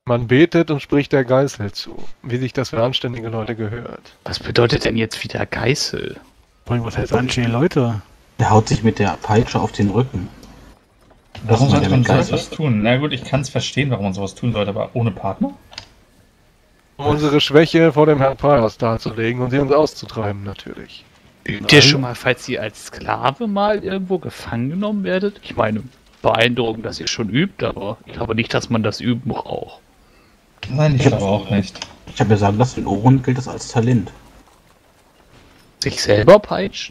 Man betet und spricht der Geißel zu, wie sich das für anständige Leute gehört. Was bedeutet denn jetzt wieder Geißel? Was heißt anständige Leute? Der haut sich mit der Peitsche auf den Rücken. Warum sollte man Geist sowas tun? Na gut, ich kann es verstehen, warum man sowas tun sollte, aber ohne Partner? Um unsere Schwäche vor dem Herrn Priors darzulegen und sie uns auszutreiben, natürlich. Übt ihr schon mal, falls ihr als Sklave mal irgendwo gefangen genommen werdet? Ich meine, beeindruckend, dass ihr schon übt, aber ich glaube nicht, dass man das üben braucht. Nein, ich glaube auch nicht. Ich habe ja sagen lassen, in Ohren gilt das als Talent. Sich selber peitschen?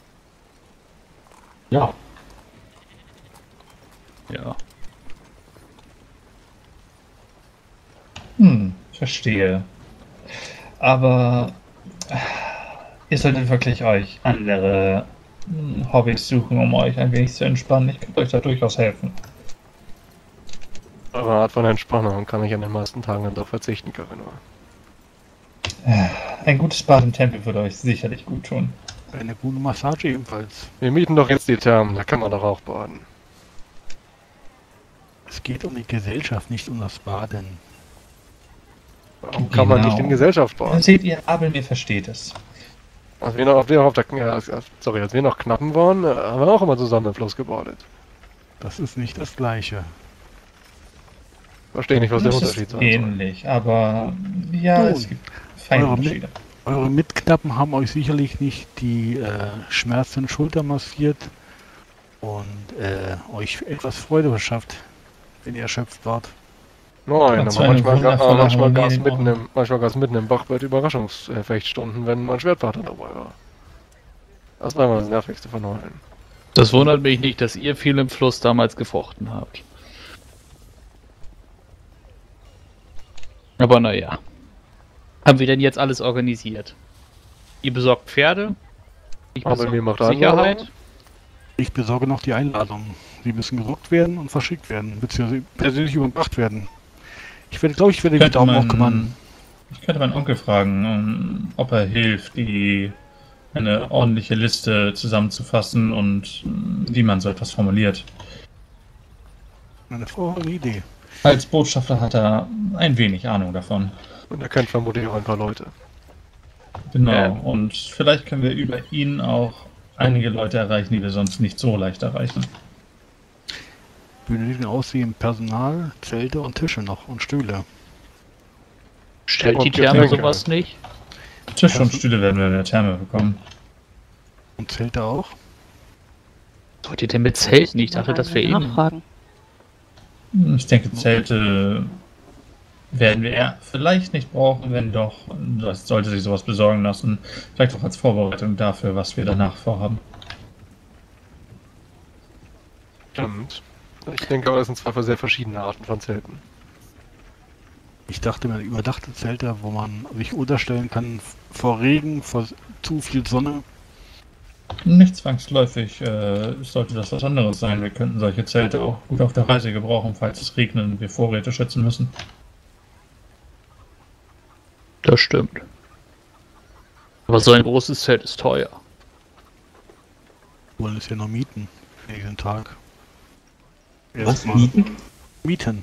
Ja. Ja. Verstehe. Aber ihr solltet wirklich euch andere Hobbys suchen, um euch ein wenig zu entspannen. Ich kann euch da durchaus helfen. Eure Art von Entspannung kann ich an den meisten Tagen dann doch verzichten, Karinor. Ein gutes Bad im Tempel würde euch sicherlich gut tun. Eine gute Massage ebenfalls. Wir mieten doch jetzt die Thermen, da kann man doch auch baden. Es geht um die Gesellschaft, nicht um das Baden. Warum kann man Genau. nicht in Gesellschaft Dann baden? seht ihr, Abel mir versteht es. Als wir noch Knappen waren, haben wir auch immer zusammen im Fluss gebadet. Das ist nicht das Gleiche. Verstehe nicht, was der Es Unterschied ist sein soll. ähnlich, aber ja, Nun, es gibt feine Unterschiede. Eure Mitknappen haben euch sicherlich nicht die schmerzende Schulter massiert und euch etwas Freude verschafft, wenn ihr erschöpft wart. Nein, Dazu aber eine wundervolle manchmal Harmonie gab es mitten im Bach bei Überraschungsfechtstunden, wenn mein Schwertvater dabei war. Das war immer das Nervigste von allen. Das wundert mich nicht, dass ihr viel im Fluss damals gefochten habt. Aber naja. Haben wir denn jetzt alles organisiert? Ihr besorgt Pferde? Ich Aber besorge mir macht Sicherheit? Einladung. Ich besorge noch die Einladungen. Sie müssen gedruckt werden und verschickt werden, beziehungsweise persönlich überbracht werden. Ich werde den Könnte Daumen auch man- kümmern. Ich könnte meinen Onkel fragen, ob er hilft, eine ordentliche Liste zusammenzufassen und wie man so etwas formuliert. Eine vorherige Idee. Als Botschafter hat er ein wenig Ahnung davon. Und er kennt vermutlich auch ein paar Leute. Genau. Und vielleicht können wir über ihn auch einige Leute erreichen, die wir sonst nicht so leicht erreichen. Wir benötigen außerdem Personal, Zelte und Tische noch und Stühle. Stellt die Und Therme Getränke. sowas nicht? Tische und Stühle werden wir in der Therme bekommen. Und Zelte auch. Was wollt ihr denn mit Zelten? Ich dachte, das wäre eben... Nachfragen. Ich denke, Zelte werden wir eher vielleicht nicht brauchen, wenn doch, das sollte sich sowas besorgen lassen. Vielleicht auch als Vorbereitung dafür, was wir danach vorhaben. Stimmt. Ich denke aber, das sind zwei sehr verschiedene Arten von Zelten. Ich dachte mir, überdachte Zelte, wo man sich unterstellen kann vor Regen, vor zu viel Sonne. Nicht zwangsläufig sollte das was anderes sein. Wir könnten solche Zelte auch gut auf der Reise gebrauchen, falls es regnet und wir Vorräte schützen müssen. Das stimmt. Aber so ein großes Zelt ist teuer. Wir wollen es ja noch mieten für diesen Tag. Was? Erstmal Mieten? mieten.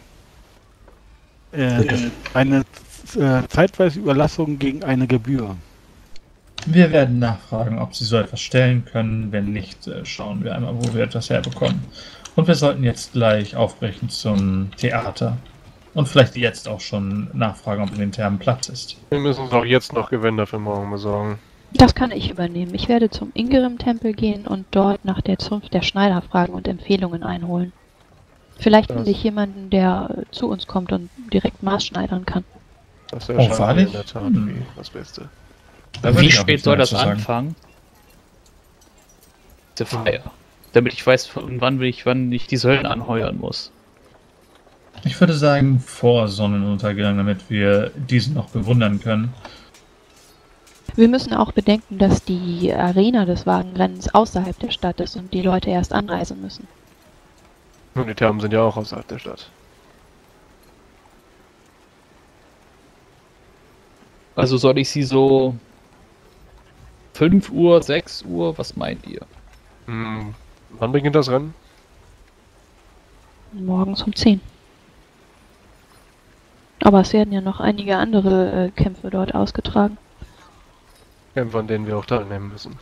Eine zeitweise Überlassung gegen eine Gebühr. Wir werden nachfragen, ob sie so etwas stellen können. Wenn nicht, schauen wir einmal, wo wir etwas herbekommen. Und wir sollten jetzt gleich aufbrechen zum Theater. Und vielleicht jetzt auch schon nachfragen, ob in den Thermen Platz ist. Wir müssen uns auch jetzt noch Gewänder für morgen besorgen. Das kann ich übernehmen. Ich werde zum Ingerim-Tempel gehen und dort nach der Zunft der Schneider fragen und Empfehlungen einholen. Vielleicht Das- finde ich jemanden, der zu uns kommt und direkt maßschneidern kann. Das Oh, erscheint mir wahrlich? in der Tat Hm. wie das Beste. Da würde Wie ich auch spät nichts soll mehr das zu sagen. anfangen? Diese Feier. Damit ich weiß, wann ich die Säulen anheuern muss. Ich würde sagen, vor Sonnenuntergang, damit wir diesen noch bewundern können. Wir müssen auch bedenken, dass die Arena des Wagenrennens außerhalb der Stadt ist und die Leute erst anreisen müssen. Und die Thermen sind ja auch außerhalb der Stadt. Also soll ich sie so 5 Uhr, 6 Uhr, was meint ihr? Wann beginnt das Rennen? Morgens um 10. Aber es werden ja noch einige andere Kämpfe dort ausgetragen. Kämpfe, an denen wir auch teilnehmen müssen.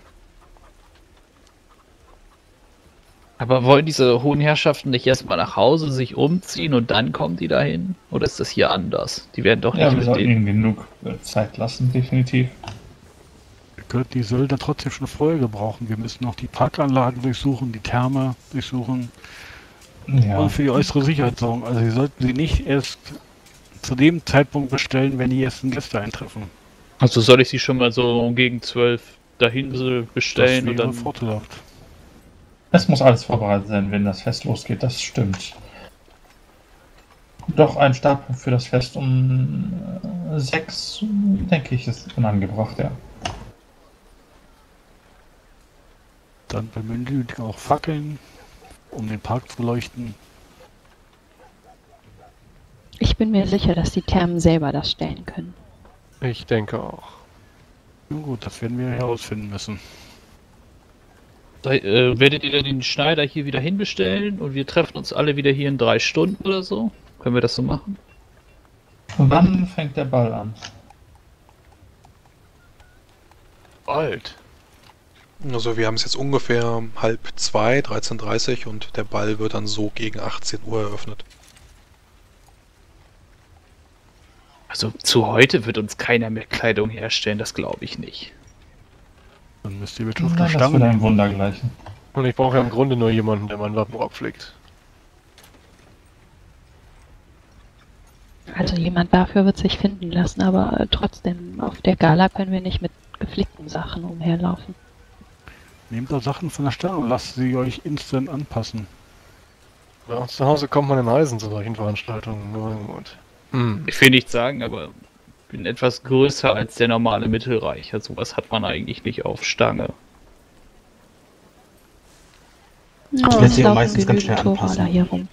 Aber wollen diese hohen Herrschaften nicht erstmal nach Hause sich umziehen und dann kommen die dahin? Oder ist das hier anders? Die werden doch Ja, nicht wir mit sollten denen. ihnen genug Zeit lassen, definitiv. Wir könnten die Söldner trotzdem schon vorher gebrauchen. Wir müssen noch die Parkanlagen durchsuchen, die Therme durchsuchen Ja. und für die äußere Sicherheit sorgen. Also Sie sollten sie nicht erst zu dem Zeitpunkt bestellen, wenn die ersten Gäste eintreffen. Also soll ich sie schon mal so gegen 12 dahin bestellen Das und wäre dann. vorteilhaft. Es muss alles vorbereitet sein, wenn das Fest losgeht, das stimmt. Doch ein Startpunkt für das Fest um 6, denke ich, ist unangebracht, ja. Dann benötigen auch Fackeln, um den Park zu leuchten. Ich bin mir sicher, dass die Thermen selber das stellen können. Ich denke auch. Na gut, das werden wir herausfinden müssen. Werdet ihr dann den Schneider hier wieder hinbestellen und wir treffen uns alle wieder hier in 3 Stunden oder so? Können wir das so machen? Wann fängt der Ball an? Bald. Also wir haben es jetzt ungefähr 1:30, 13:30 und der Ball wird dann so gegen 18 Uhr eröffnet. Also zu heute wird uns keiner mehr Kleidung herstellen, das glaube ich nicht. Dann müsst ihr bitte auf die Nein, das Stange wird ein nehmen. Wunder gleichen. Und ich brauche ja im Grunde nur jemanden, der meinen Wappenrock pflegt. Also jemand dafür wird sich finden lassen, aber trotzdem, auf der Gala können wir nicht mit geflickten Sachen umherlaufen. Nehmt da Sachen von der Stange und lasst sie euch instant anpassen. Bei uns zu Hause kommt man in Eisen zu solchen Veranstaltungen. Nur gut. Ich will nicht sagen, aber ich bin etwas größer als der normale Mittelreicher. Sowas hat man eigentlich nicht auf Stange. Ja, lässt es sich ja laufen meistens ganz schnell genügend anpassen. Toraler hier rum.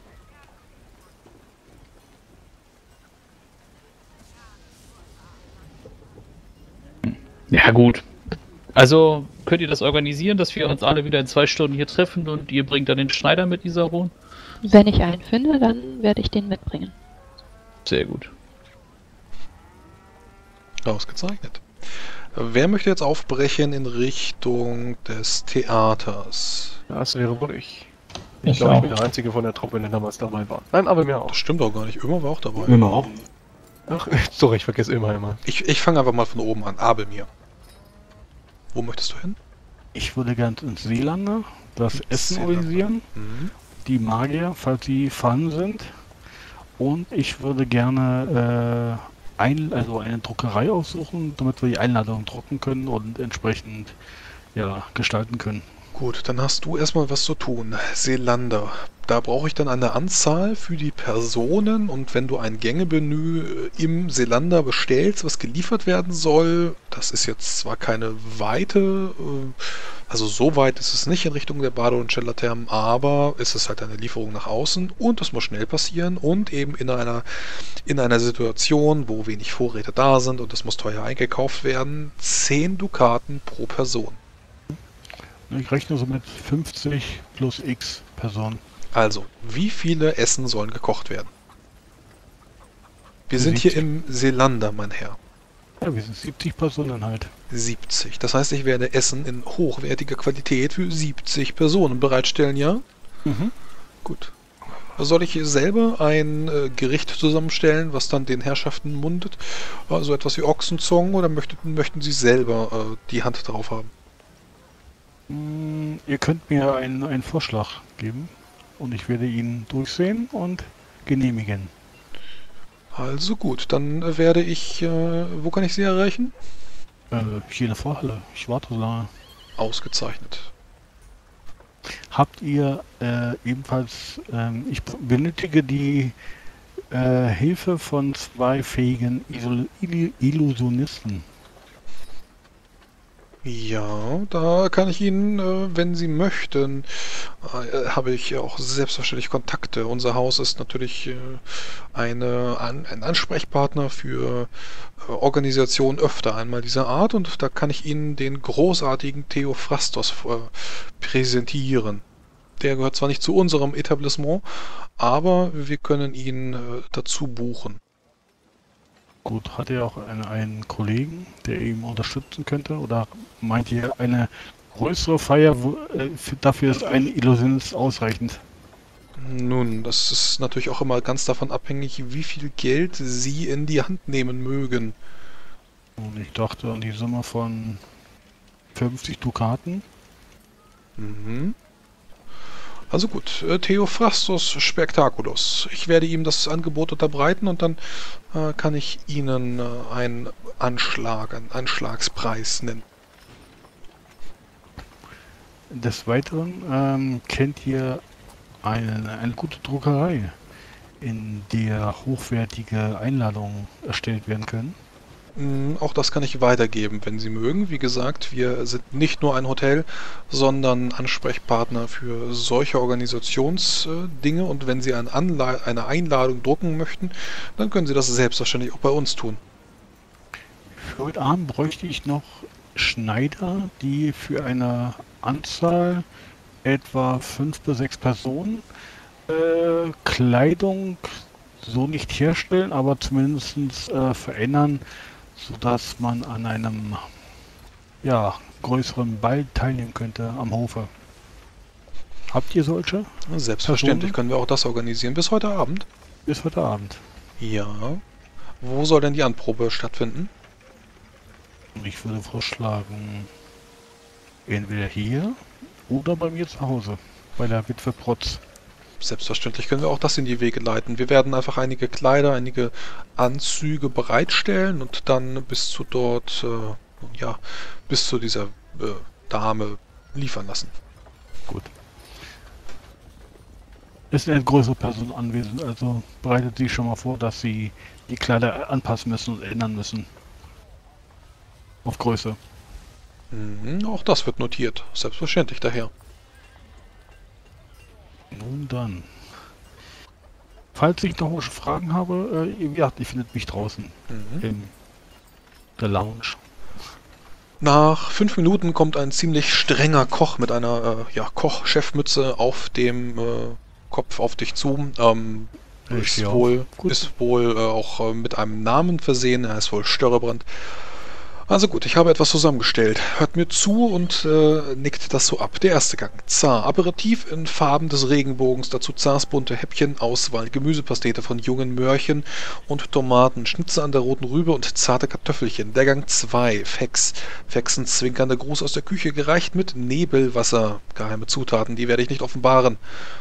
Ja gut. Also könnt ihr das organisieren, dass wir uns alle wieder in 2 Stunden hier treffen und ihr bringt dann den Schneider mit dieser Ruhe? Wenn ich einen finde, dann werde ich den mitbringen. Sehr gut. Ausgezeichnet. Wer möchte jetzt aufbrechen in Richtung des Theaters? Das wäre wohl ich. Ich Ich glaube, ich auch. bin der Einzige von der Truppe, der damals dabei war. Nein, aber mir auch. Das stimmt auch gar nicht. Immer war auch dabei. Immer auch. Ach, sorry, ich vergesse immer. Ich fange einfach mal von oben an. Abelmir. Wo möchtest du hin? Ich würde gern ins Seelander das Essen Seelander. organisieren, Mhm. die Magier, falls sie vorhanden sind. Und ich würde gerne eine Druckerei aussuchen, damit wir die Einladung drucken können und entsprechend gestalten können. Gut, dann hast du erstmal was zu tun. Seelander. Da brauche ich dann eine Anzahl für die Personen und wenn du ein Gängemenü im Seelander bestellst, was geliefert werden soll, das ist jetzt zwar keine weite, also so weit ist es nicht in Richtung der Bade- und Cellarthermen, aber es ist halt eine Lieferung nach außen und das muss schnell passieren und eben in einer Situation, wo wenig Vorräte da sind und das muss teuer eingekauft werden, 10 Dukaten pro Person. Ich rechne so mit 50 plus X Personen. Also, wie viele Essen sollen gekocht werden? Wir sind hier 70. im Seelander, mein Herr. Ja, wir sind 70 Personen halt. 70. Das heißt, ich werde Essen in hochwertiger Qualität für 70 Personen bereitstellen, ja? Mhm. Gut. Soll ich selber ein Gericht zusammenstellen, was dann den Herrschaften mundet? Also etwas wie Ochsenzungen oder möchten Sie selber die Hand drauf haben? Ihr könnt mir einen Vorschlag geben und ich werde ihn durchsehen und genehmigen. Also gut, dann werde ich... wo kann ich Sie erreichen? Hier in der Vorhalle. Ich warte so lange. Ausgezeichnet. Habt ihr ebenfalls... ich benötige die Hilfe von 2 fähigen Illusionisten. Ja, da kann ich Ihnen, wenn Sie möchten, habe ich auch selbstverständlich Kontakte. Unser Haus ist natürlich ein Ansprechpartner für Organisationen öfter einmal dieser Art und da kann ich Ihnen den großartigen Theophrastos präsentieren. Der gehört zwar nicht zu unserem Etablissement, aber wir können ihn dazu buchen. Gut, hat er auch einen Kollegen, der ihn unterstützen könnte? Oder meint ihr, eine größere Feier, dafür ist ein Illusionist ausreichend? Nun, das ist natürlich auch immer ganz davon abhängig, wie viel Geld Sie in die Hand nehmen mögen. Und ich dachte an die Summe von 50 Dukaten. Mhm. Also gut, Theophrastus Spectaculus. Ich werde ihm das Angebot unterbreiten und dann kann ich Ihnen einen Anschlagspreis nennen. Des Weiteren kennt ihr eine gute Druckerei, in der hochwertige Einladungen erstellt werden können. Auch das kann ich weitergeben, wenn Sie mögen. Wie gesagt, wir sind nicht nur ein Hotel, sondern Ansprechpartner für solche Organisationsdinge. Und wenn Sie eine Einladung drucken möchten, dann können Sie das selbstverständlich auch bei uns tun. Für heute Abend bräuchte ich noch Schneider, die für eine Anzahl etwa 5 bis 6 Personen Kleidung so nicht herstellen, aber zumindest verändern, sodass man an einem größeren Ball teilnehmen könnte am Hofe. Habt ihr solche? Selbstverständlich können wir auch das organisieren. Bis heute Abend? Bis heute Abend. Ja. Wo soll denn die Anprobe stattfinden? Ich würde vorschlagen, entweder hier oder bei mir zu Hause, bei der Witwe Protz. Selbstverständlich können wir auch das in die Wege leiten. Wir werden einfach einige Kleider, einige Anzüge bereitstellen und dann bis zu dort, bis zu dieser Dame liefern lassen. Gut. Es ist eine größere Person anwesend, also bereitet sie schon mal vor, dass sie die Kleider anpassen müssen und ändern müssen. Auf Größe. Auch das wird notiert. Selbstverständlich daher. Nun dann. Falls ich noch Fragen habe, ihr findet mich draußen in der Lounge. Nach 5 Minuten kommt ein ziemlich strenger Koch mit einer Koch-Chefmütze auf dem Kopf auf dich zu. Ist wohl auch mit einem Namen versehen. Er ist wohl Störrebrand. Also gut, ich habe etwas zusammengestellt. Hört mir zu und nickt das so ab. Der erste Gang. Zar. Aperitif in Farben des Regenbogens. Dazu Zars bunte Häppchen, Auswahl, Gemüsepastete von jungen Möhrchen und Tomaten, Schnitzel an der roten Rübe und zarte Kartoffelchen. Der Gang 2. Fex. Fexen zwinkernder Gruß aus der Küche, gereicht mit Nebelwasser. Geheime Zutaten, die werde ich nicht offenbaren.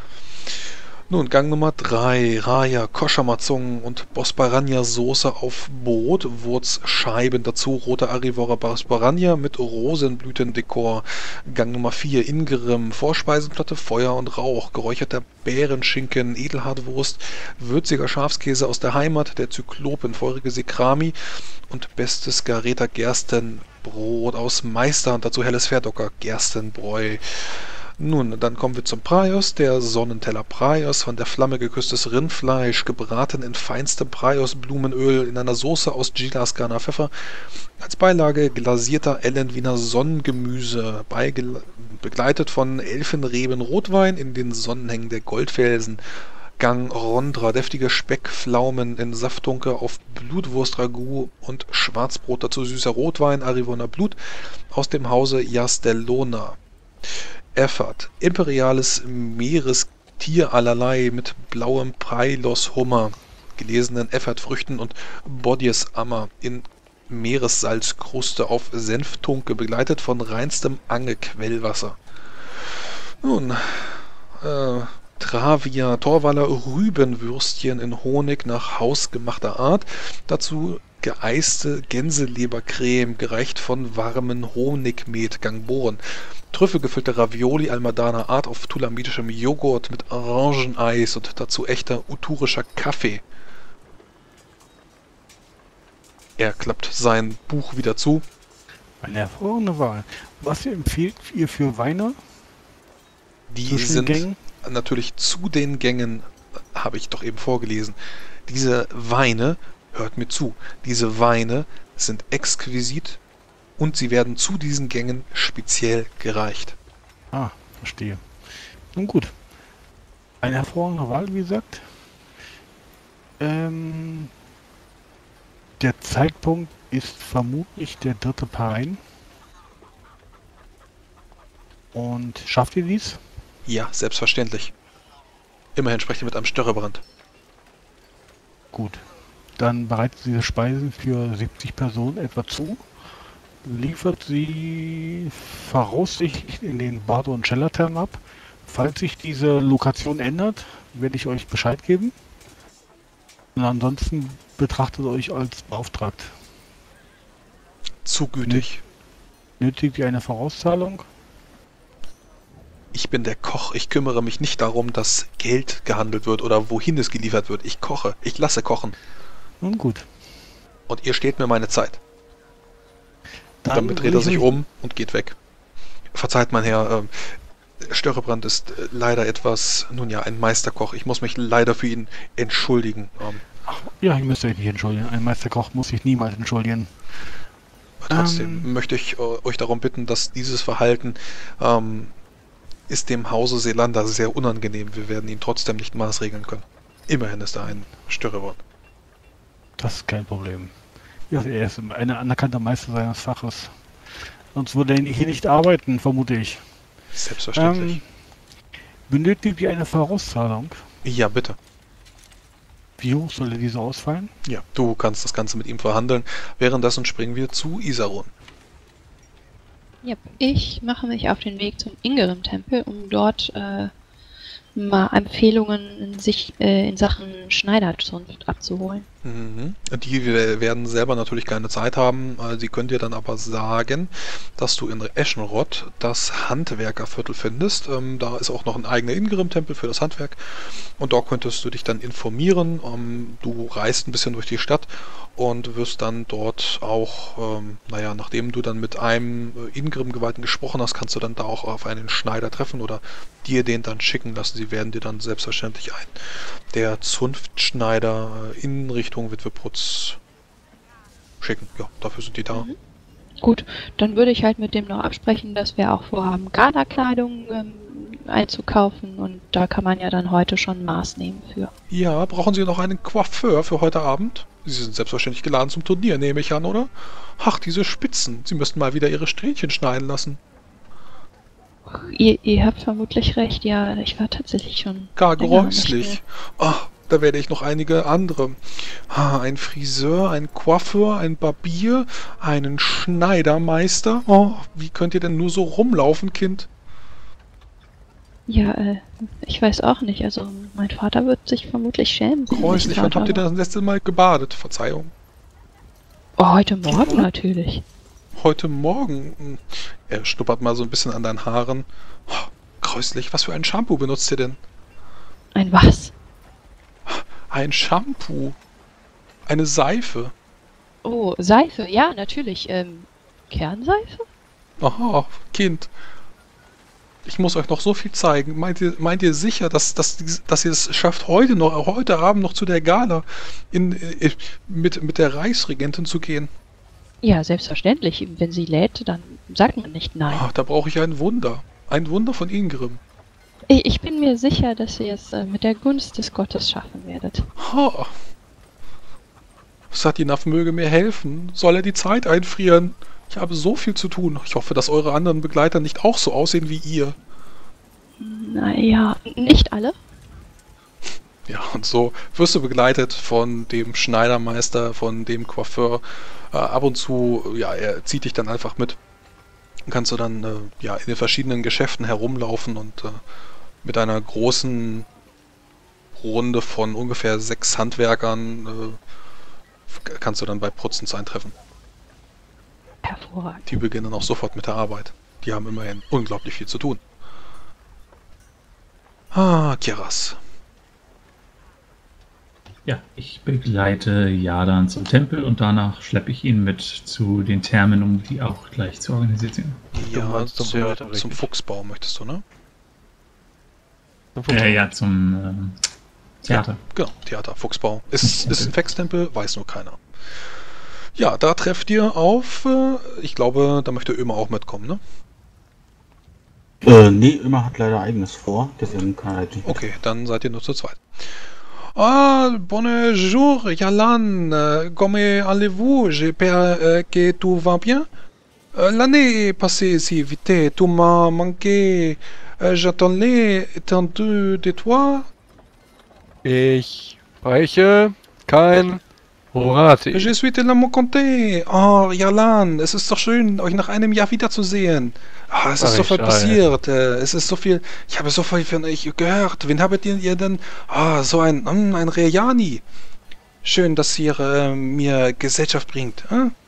Nun, Gang Nummer 3, Raya, Koschermazung und Bosbaranja-Soße auf Brot, Wurzscheiben, dazu rote Arivora Bosbaranja mit Rosenblütendekor. Gang Nummer 4, Ingerim, Vorspeisenplatte, Feuer und Rauch, geräucherter Bärenschinken, Edelhartwurst, würziger Schafskäse aus der Heimat, der Zyklop in feurige Sekrami und bestes Gareta Gerstenbrot aus Meister und dazu helles Verdocker, Gerstenbräu. Nun, dann kommen wir zum Praios, der Sonnenteller Praios, von der Flamme geküsstes Rindfleisch, gebraten in feinstem Praios-Blumenöl in einer Soße aus Gilasganer Pfeffer, als Beilage glasierter Ellenwiener Sonnengemüse, begleitet von Elfenreben Rotwein in den Sonnenhängen der Goldfelsen. Gang Rondra, deftige Speckpflaumen in Safttunke auf Blutwurst-Ragout und Schwarzbrot, dazu süßer Rotwein, Arivona Blut, aus dem Hause Jastellona. Effert, imperiales Meerestier allerlei mit blauem Preilos-Hummer, gelesenen Effertfrüchten und Bodies-Ammer in Meeressalzkruste auf Senftunke, begleitet von reinstem Angequellwasser. Nun, Travia, Torwaller Rübenwürstchen in Honig nach hausgemachter Art, dazu geeiste Gänselebercreme, gereicht von warmen Honigmet, Gangboren. Trüffelgefüllte Ravioli Almadana Art auf tulamitischem Joghurt mit Orangeneis und dazu echter uturischer Kaffee. Er klappt sein Buch wieder zu. Eine hervorragende Wahl. Was empfiehlt ihr für Weine? Die sind natürlich zu den Gängen, habe ich doch eben vorgelesen. Diese Weine, hört mir zu, diese Weine sind exquisit und sie werden zu diesen Gängen speziell gereicht. Ah, verstehe. Nun gut. Eine hervorragende Wahl, wie gesagt. Der Zeitpunkt ist vermutlich der 3. Parein. Und schafft ihr dies? Ja, selbstverständlich. Immerhin sprecht ihr mit einem Störrebrand. Gut. Dann bereitet sie diese Speisen für 70 Personen etwa zu. Liefert sie voraussichtlich in den Bardo und Chellertern ab. Falls sich diese Lokation ändert, werde ich euch Bescheid geben. Und ansonsten betrachtet euch als beauftragt. Zu gütig. Nötigt ihr eine Vorauszahlung? Ich bin der Koch. Ich kümmere mich nicht darum, dass Geld gehandelt wird oder wohin es geliefert wird. Ich koche. Ich lasse kochen. Nun gut. Und ihr steht mir meine Zeit. Dann Damit dreht er sich um und geht weg. Verzeiht, mein Herr, Störrebrand ist leider etwas, nun ja, ein Meisterkoch. Ich muss mich leider für ihn entschuldigen. Ja, ihr müsst euch nicht entschuldigen. Ein Meisterkoch muss sich niemals entschuldigen. Trotzdem möchte ich euch darum bitten, dass dieses Verhalten ist dem Hause Seelander sehr unangenehm. Wir werden ihn trotzdem nicht maßregeln können. Immerhin ist er ein Störrebrand. Das ist kein Problem. Ja, er ist ein anerkannter Meister seines Faches. Sonst würde er hier nicht arbeiten, vermute ich. Selbstverständlich. Benötigt ihr eine Vorauszahlung? Ja, bitte. Wie hoch soll diese ausfallen? Ja, du kannst das Ganze mit ihm verhandeln. Währenddessen springen wir zu Isarun. Yep. Ich mache mich auf den Weg zum Ingerim-Tempel, um dort mal Empfehlungen in Sachen Schneiderzunft abzuholen. Mhm. Die werden selber natürlich keine Zeit haben. Sie können dir dann aber sagen, dass du in Eschenrod das Handwerkerviertel findest. Da ist auch noch ein eigener Ingerim-Tempel für das Handwerk. Und dort könntest du dich dann informieren. Du reist ein bisschen durch die Stadt und wirst dann dort auch, nachdem du dann mit einem Ingerim-Geweihten gesprochen hast, kannst du dann da auch auf einen Schneider treffen oder dir den dann schicken lassen. Sie werden dir dann selbstverständlich der Zunftschneider in Richtung Witweprutz schicken. Ja, dafür sind die da. Mhm. Gut, dann würde ich halt mit dem noch absprechen, dass wir auch vorhaben, Gala-Kleidung einzukaufen und da kann man ja dann heute schon Maß nehmen für. Ja, brauchen Sie noch einen Coiffeur für heute Abend? Sie sind selbstverständlich geladen zum Turnier, nehme ich an, oder? Ach, diese Spitzen. Sie müssten mal wieder Ihre Strähnchen schneiden lassen. Ihr habt vermutlich recht, ja, ich war tatsächlich schon Gar länger gräuslich. Ach, da werde ich noch einige andere. Ein Friseur, ein Coiffeur, ein Barbier, einen Schneidermeister. Oh, wie könnt ihr denn nur so rumlaufen, Kind? Ja, ich weiß auch nicht, also mein Vater wird sich vermutlich schämen. Gräuslich, wann habt ihr das letzte Mal gebadet? Verzeihung. Oh, heute Morgen natürlich. Heute Morgen. Er schnuppert mal so ein bisschen an deinen Haaren. Oh, gräuslich, was für ein Shampoo benutzt ihr denn? Ein was? Ein Shampoo. Eine Seife. Oh, Seife, ja, natürlich. Kernseife? Aha, Kind. Ich muss euch noch so viel zeigen. Meint ihr sicher, dass ihr es schafft, heute Abend noch zu der Gala mit der Reichsregentin zu gehen? Ja, selbstverständlich. Wenn sie lädt, dann sagt man nicht nein. Da brauche ich ein Wunder. Ein Wunder von Ingrim. Ich bin mir sicher, dass ihr es mit der Gunst des Gottes schaffen werdet. Satinaf möge mir helfen. Soll er die Zeit einfrieren? Ich habe so viel zu tun. Ich hoffe, dass eure anderen Begleiter nicht auch so aussehen wie ihr. Naja, nicht alle. Ja, und so wirst du begleitet von dem Schneidermeister, von dem Coiffeur. Ab und zu, ja, er zieht dich dann einfach mit. Kannst du dann in den verschiedenen Geschäften herumlaufen und mit einer großen Runde von ungefähr 6 Handwerkern kannst du dann bei Prutzens eintreffen. Hervorragend. Die beginnen auch sofort mit der Arbeit. Die haben immerhin unglaublich viel zu tun. Kiras. Ja, ich begleite Jardan zum Tempel und danach schleppe ich ihn mit zu den Thermen, um die auch gleich zu organisieren. Ja, zum Theater, zum Fuchsbau möchtest du, ne? Zum Theater. Ja, genau, Theater, Fuchsbau. Ist ein Fextempel, weiß nur keiner. Ja, da trefft ihr auf, ich glaube, da möchte Ömer auch mitkommen, ne? Nee, Ömer hat leider eigenes vor, deswegen kann er halt nicht. Okay, dann seid ihr nur zu zweit. Ah, bonjour, Yalan. Comment allez-vous? J'espère que tout va bien. L'année est passée si vite, tu m'as manqué. J'attendais tendu de toi. Ich spreche kein Horati. Je suis tellement content. Oh, Yalan, es ist doch schön, euch nach einem Jahr wiederzusehen. Ah, es ist so viel passiert. Es ist so viel. Ich habe so viel von euch gehört. Wen habt ihr denn? Ah, so ein Rejani. Schön, dass ihr mir Gesellschaft bringt.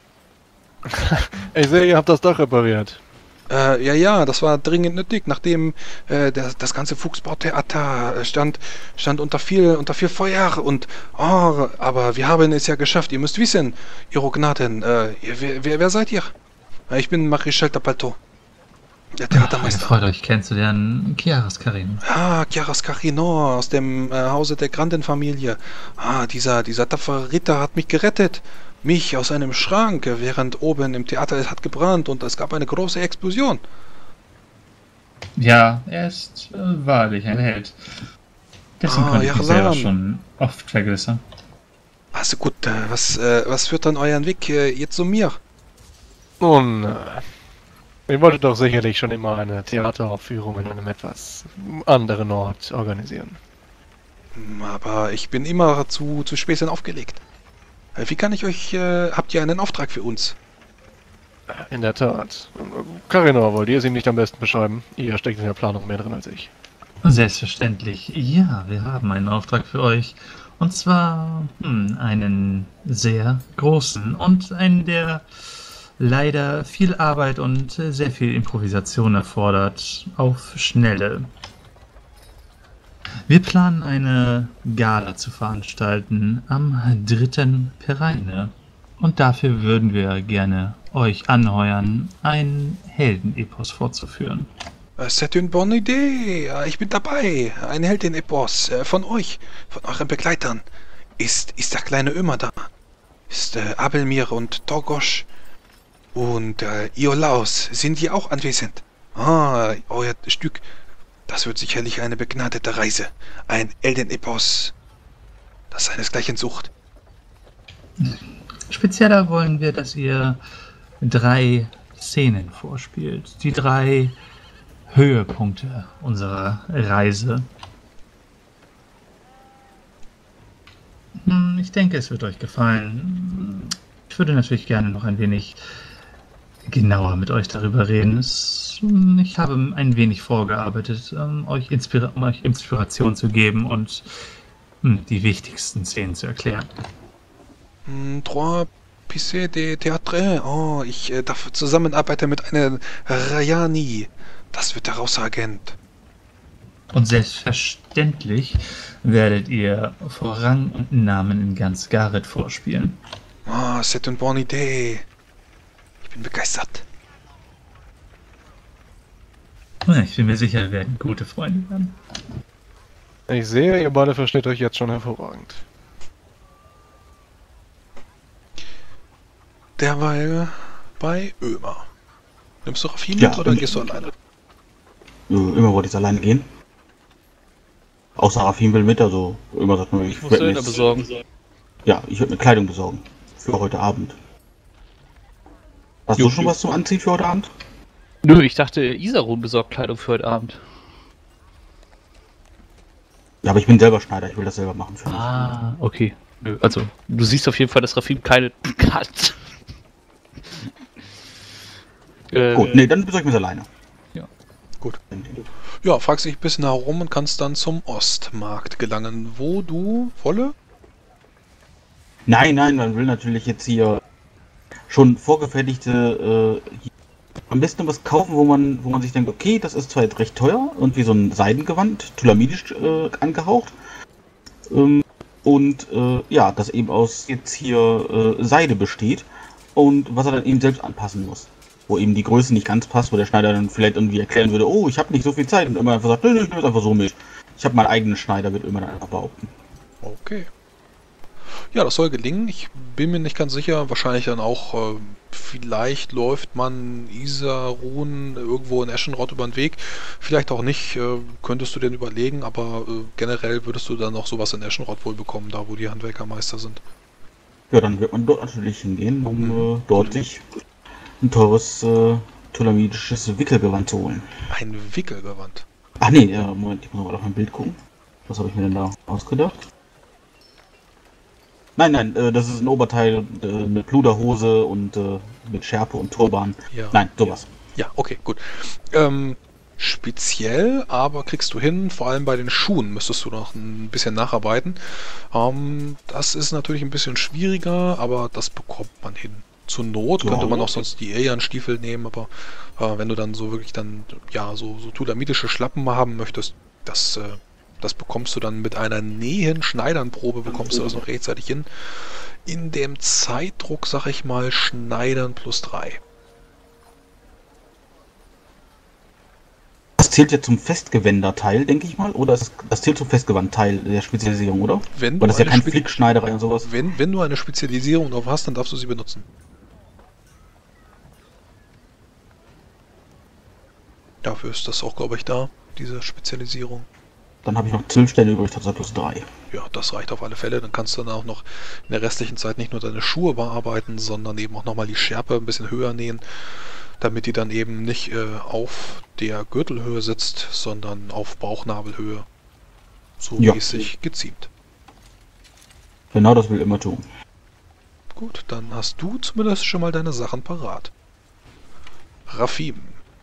Ich sehe, ihr habt das Dach repariert. Ja, das war dringend nötig, nachdem das ganze Fuchsbautheater stand unter viel Feuer und aber wir haben es ja geschafft. Ihr müsst wissen, Ihre Gnaden, wer seid ihr? Ich bin Marichal Tapalto, der Theatermeister. Freut euch kennenzulernen, Chiaras Karin. Ah, Chiaras Carino aus dem Hause der Grandenfamilie. Ah, dieser tapfere Ritter hat mich gerettet. Mich aus einem Schrank, während oben im Theater es hat gebrannt und es gab eine große Explosion. Ja, er ist wahrlich ein Held. Dessen konnte ich mich selber schon oft vergewissern. Also gut, was führt dann euren Weg jetzt zu mir? Nun, ihr wolltet doch sicherlich schon immer eine Theateraufführung in einem etwas anderen Ort organisieren. Aber ich bin immer zu Späßchen aufgelegt. Wie kann ich euch, habt ihr einen Auftrag für uns? In der Tat. Carina, wollt ihr es ihm nicht am besten beschreiben? Ihr steckt in der Planung mehr drin als ich. Selbstverständlich. Ja, wir haben einen Auftrag für euch. Und zwar einen sehr großen und einen, der leider viel Arbeit und sehr viel Improvisation erfordert. Auf Schnelle. Wir planen eine Gala zu veranstalten am 3. Pereine. Und dafür würden wir gerne euch anheuern, ein Heldenepos vorzuführen. C'est une bonne idee. Ich bin dabei. Ein Heldenepos von euch, von euren Begleitern. Ist der kleine Ömer da? Ist Abelmir und Torgosch und Iolaus, sind die auch anwesend? Ah, euer Stück. Das wird sicherlich eine begnadete Reise. Ein Heldenepos, das seinesgleichen sucht. Spezieller wollen wir, dass ihr 3 Szenen vorspielt. Die 3 Höhepunkte unserer Reise. Ich denke, es wird euch gefallen. Ich würde natürlich gerne noch ein wenig genauer mit euch darüber reden. Ich habe ein wenig vorgearbeitet, euch Inspiration zu geben und die wichtigsten Szenen zu erklären. Trois Pièces de Théâtre. Oh, ich darf zusammenarbeiten mit einem Rajani. Das wird herausragend. Und selbstverständlich werdet ihr vor Rang und Namen in ganz Gareth vorspielen. Ah, c'est une bonne idée. Ich bin begeistert. Ich bin mir sicher, wir werden gute Freunde werden. Ich sehe, ihr beide versteht euch jetzt schon hervorragend. Derweil bei Ömer. Nimmst du Raffi Ja, mit oder gehst du alleine? Immer wollte ich alleine gehen. Außer Rafin will mit, also immer sagt nur, Ich muss Söldner besorgen. Ja, ich würde mir Kleidung besorgen. Für heute Abend. Hast du schon was zum Anziehen für heute Abend? Nö, ich dachte, Isarun besorgt Kleidung für heute Abend. Ja, aber ich bin selber Schneider, ich will das selber machen für mich. Ah, okay. Nö, also, du siehst auf jeden Fall, dass Rafim keine hat. Gut, nee, dann besorge ich mir alleine. Ja. Gut. Ja, fragst dich ein bisschen herum und kannst dann zum Ostmarkt gelangen, wo du volle? Nein, man will natürlich jetzt hier schon vorgefertigte, am besten was kaufen, wo man sich denkt, okay, das ist zwar jetzt recht teuer und wie so ein Seidengewand, tylamidisch angehaucht. Ja, das eben aus jetzt hier Seide besteht und was er dann eben selbst anpassen muss. Wo eben die Größe nicht ganz passt, wo der Schneider dann vielleicht irgendwie erklären würde, oh, ich habe nicht so viel Zeit und immer einfach sagt, nö, ich nehme es einfach so mit. Ich habe meinen eigenen Schneider, wird immer dann einfach behaupten. Okay. Ja, das soll gelingen. Ich bin mir nicht ganz sicher. Wahrscheinlich dann auch, vielleicht läuft man Isarun irgendwo in Eschenrod über den Weg. Vielleicht auch nicht, könntest du dir überlegen, aber generell würdest du dann noch sowas in Eschenrod wohl bekommen, da wo die Handwerkermeister sind. Ja, dann wird man dort natürlich hingehen, um dort sich ein teures thulamidisches Wickelgewand zu holen. Ein Wickelgewand. Ach nee, Moment, ich muss mal auf mein Bild gucken. Was habe ich mir denn da ausgedacht? Nein, das ist ein Oberteil mit Pluderhose und mit Schärpe und Turban. Ja. Nein, sowas. Ja, okay, gut. Speziell, aber kriegst du hin, vor allem bei den Schuhen müsstest du noch ein bisschen nacharbeiten. Das ist natürlich ein bisschen schwieriger, aber das bekommt man hin. Zur Not könnte man auch sonst die Aeon-Stiefel nehmen, aber wenn du dann so wirklich dann, ja, so thulamidische Schlappen mal haben möchtest, das bekommst du dann mit einer Nähen-Schneidern-Probe, bekommst du das noch rechtzeitig hin. In dem Zeitdruck, sag ich mal, Schneidern +3. Das zählt ja zum Festgewänderteil, denke ich mal, oder das zählt zum Festgewandteil der Spezialisierung, oder? Wenn Weil das du ist ja kein eine Flickschneiderei und sowas. Wenn du eine Spezialisierung drauf hast, dann darfst du sie benutzen. Dafür ist das auch, glaube ich, da, diese Spezialisierung. Dann habe ich noch 12 Stellen übrig, das ist +3. Ja, das reicht auf alle Fälle. Dann kannst du dann auch noch in der restlichen Zeit nicht nur deine Schuhe bearbeiten, sondern eben auch nochmal die Schärpe ein bisschen höher nähen, damit die dann eben nicht auf der Gürtelhöhe sitzt, sondern auf Bauchnabelhöhe. So wie es sich geziemt. Genau, das will immer tun. Gut, dann hast du zumindest schon mal deine Sachen parat. Rafim.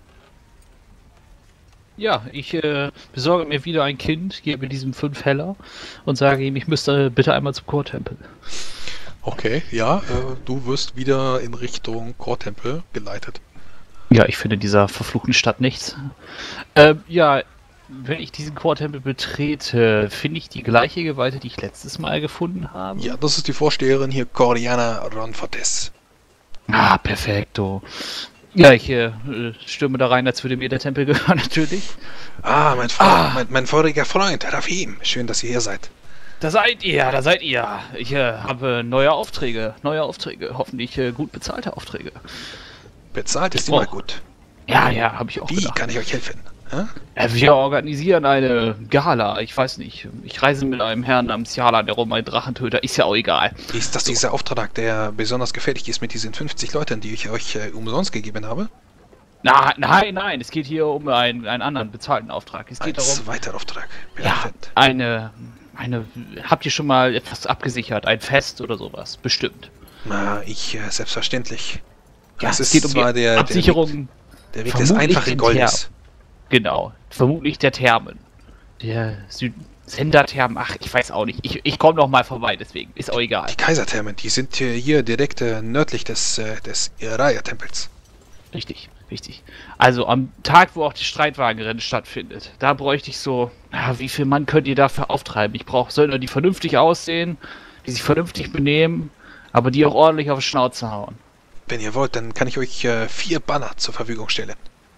Ja, ich besorge mir wieder ein Kind, gebe diesem 5 Heller und sage ihm, ich müsste bitte einmal zum Chortempel. Okay, ja, du wirst wieder in Richtung Chortempel geleitet. Ja, ich finde in dieser verfluchten Stadt nichts. Ja, wenn ich diesen Chortempel betrete, finde ich die gleiche Geweihte, die ich letztes Mal gefunden habe? Ja, das ist die Vorsteherin hier, Coriana Ronfortes. Ah, perfekto. Ja, ich stürme da rein, als würde mir der Tempel gehören, natürlich. Ah, mein voriger Freund, Rafim. Schön, dass ihr hier seid. Da seid ihr, da seid ihr. Ich habe neue Aufträge, hoffentlich gut bezahlte Aufträge. Bezahlt ist immer gut. Ja, habe ich auch Wie gedacht. kann ich euch helfen? Wir organisieren eine Gala, ich weiß nicht. Ich reise mit einem Herrn namens Jalan herum, ein Drachentöter, ist ja auch egal. Ist das dieser Auftrag, der besonders gefährlich ist mit diesen 50 Leuten, die ich euch umsonst gegeben habe? Nein, es geht hier um einen anderen bezahlten Auftrag. Es geht Ein darum, zweiter Auftrag. ja, habt ihr schon mal etwas abgesichert, ein Fest oder sowas? Bestimmt. Na, selbstverständlich. Ja, es es geht um zwar die der Absicherung. Weg des vermutlich einfachen den Goldes. Genau, vermutlich der Thermen. Der Senderthermen, ach, ich weiß auch nicht. Ich komme noch mal vorbei, deswegen, ist auch egal. Die Kaiserthermen, die sind hier direkt nördlich des Raya-Tempels. Richtig. Also am Tag, wo auch die Streitwagenrennen stattfindet, da bräuchte ich so, wie viel Mann könnt ihr dafür auftreiben? Ich brauche Söldner, die vernünftig aussehen, die sich vernünftig benehmen, aber die auch ordentlich auf die Schnauze hauen. Wenn ihr wollt, dann kann ich euch 4 Banner zur Verfügung stellen.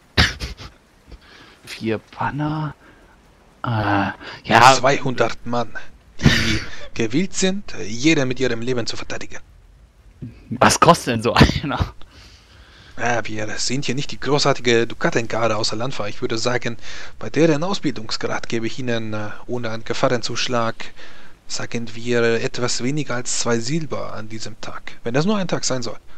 4 Banner? Ja. 200 Mann, die gewillt sind, jeder mit ihrem Leben zu verteidigen. Was kostet denn so einer? Wir sind hier nicht die großartige Dukatengarde außer Landfahrt. Ich würde sagen, bei deren Ausbildungsgrad gebe ich Ihnen ohne einen Gefahrenzuschlag, sagen wir, etwas weniger als 2 Silber an diesem Tag. Wenn das nur ein Tag sein soll.